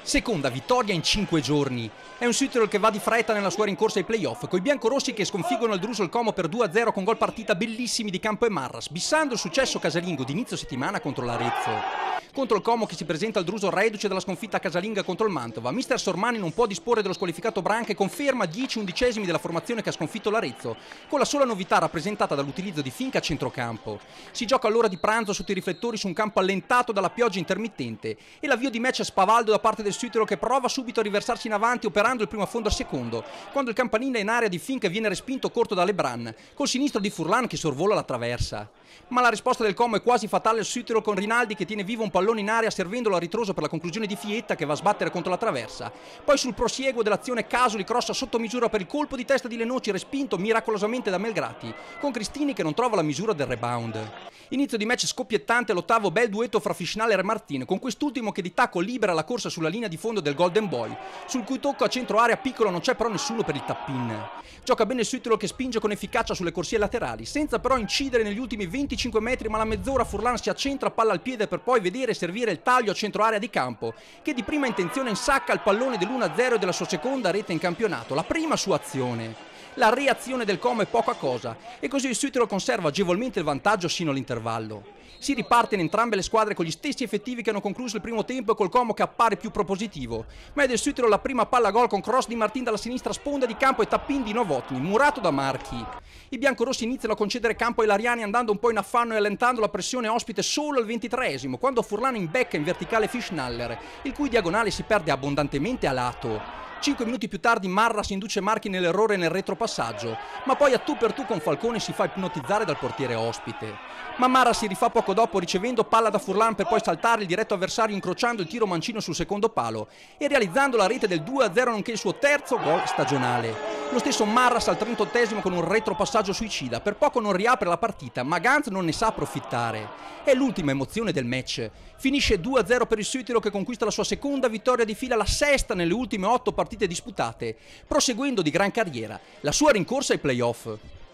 Seconda vittoria in 5 giorni. È un Südtirol che va di fretta nella sua rincorsa ai playoff, coi biancorossi che sconfiggono il Drusel Como per 2-0 con gol partita bellissimi di Campo e Marras, bissando il successo casalingo di inizio settimana contro l'Arezzo. Contro il Como che si presenta al Drusel reduce dalla sconfitta casalinga contro il Mantova, mister Sormani non può disporre dello squalificato Branca e conferma 10 undicesimi della formazione che ha sconfitto l'Arezzo, con la sola novità rappresentata dall'utilizzo di Finca a centrocampo. Si gioca all'ora di pranzo sotto i riflettori su un campo allentato dalla pioggia intermittente e l'avvio di match a spavaldo da parte del Südtirol che prova subito a riversarsi in avanti operando il primo affondo al secondo, quando il campanile in area di Finca viene respinto corto da Lebrun, col sinistro di Furlan che sorvola la traversa. Ma la risposta del Como è quasi fatale al Südtirol con Rinaldi che tiene vivo un pallone in area servendolo a ritroso per la conclusione di Fietta che va a sbattere contro la traversa. Poi sul prosieguo dell'azione Casoli crossa sotto misura per il colpo di testa di Lenoci respinto miracolosamente da Melgrati, con Cristini che non trova la misura del rebound. Inizio di match scoppiettante all'ottavo, bel duetto fra Fischnal e Remartin, con quest'ultimo che di tacco libera la corsa sulla linea di fondo del Golden Boy, sul cui tocco a centro area piccolo non c'è però nessuno per il tap-in. Gioca bene il Südtirol che spinge con efficacia sulle corsie laterali, senza però incidere negli ultimi 25 metri, ma alla mezz'ora Furlan si accentra palla al piede per poi vedere e servire il taglio a centro area di Campo, che di prima intenzione insacca il pallone dell'1-0 e della sua seconda rete in campionato, la prima sua azione. La reazione del Como è poca cosa e così il Südtirol conserva agevolmente il vantaggio sino all'intervallo. Si riparte in entrambe le squadre con gli stessi effettivi che hanno concluso il primo tempo e col Como che appare più propositivo. Ma è del Südtirol la prima palla gol con cross di Martin dalla sinistra sponda di Campo e tappin di Novotny, murato da Marchi. I biancorossi iniziano a concedere campo ai lariani andando un po' in affanno e allentando la pressione ospite solo al 23esimo, quando Furlan imbecca in verticale Fischnaller, il cui diagonale si perde abbondantemente a lato. 5 minuti più tardi Marras induce Marchi nell'errore nel retropassaggio, ma poi a tu per tu con Falcone si fa ipnotizzare dal portiere ospite. Ma Marras si rifà poco dopo ricevendo palla da Furlan per poi saltare il diretto avversario incrociando il tiro mancino sul secondo palo e realizzando la rete del 2-0 nonché il suo terzo gol stagionale. Lo stesso Marras al 38esimo con un retropassaggio suicida, per poco non riapre la partita, ma Ganz non ne sa approfittare. È l'ultima emozione del match. Finisce 2-0 per il Südtirol che conquista la sua seconda vittoria di fila, la sesta nelle ultime 8 partite disputate, proseguendo di gran carriera la sua rincorsa ai playoff.